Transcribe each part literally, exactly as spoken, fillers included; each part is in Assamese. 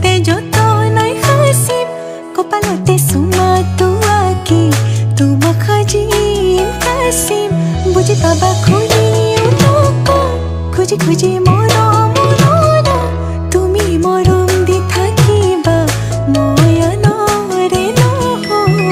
হাসতে যত নাই হাসিম কপালতে সুমা তুয়াকি তোমা খাজিম কাসিম বুঝি পাবা খুঁজি খুঁজি খুঁজি মরম মরম তুমি মরম দি থাকিবা ময়া নরে নহ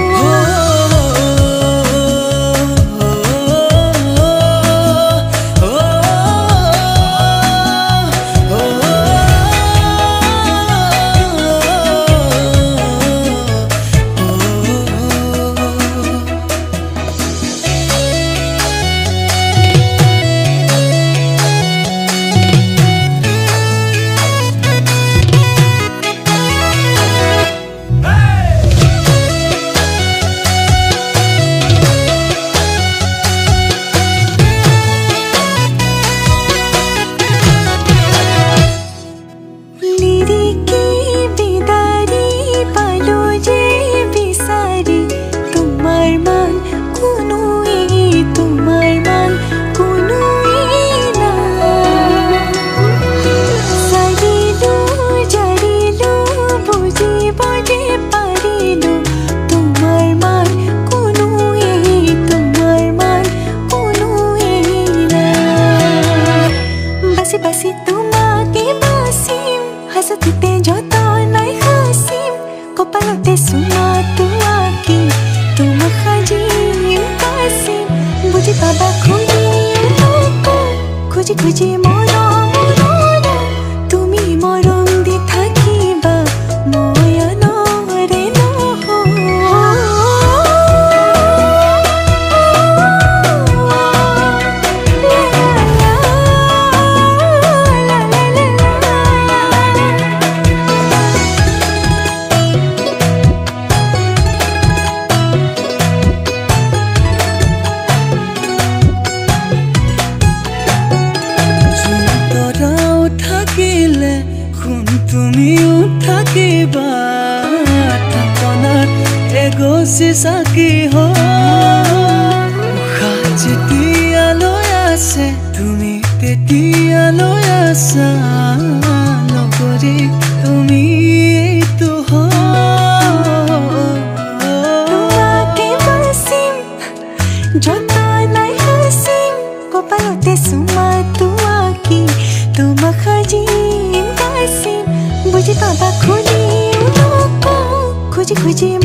বাসি তোমাকে বাসিম হাসতে যত নাই হাসিম কপালতে সুমা তুয়াকি তোমা খাজিম কাসিম বুঝি পাবা খুঁজি খুঁজি খুঁজি মরম মরম তুমি মরম দি থাকিবা ময়া নরে নহ তুমিও থাকিবা থাপনাত এগছি চাকি উশাহ যেতিয়ালৈ আছে তুমি তেতিয়ালৈ আছা নকৰি তুমি এইটো তোমাকে বাচিম যত নাই হাসিম কপালতে সুমা তুয়াকি তোমা খাজিম কাসিম বুঝি পাবা খুঁজি খুঁজি খুঁজি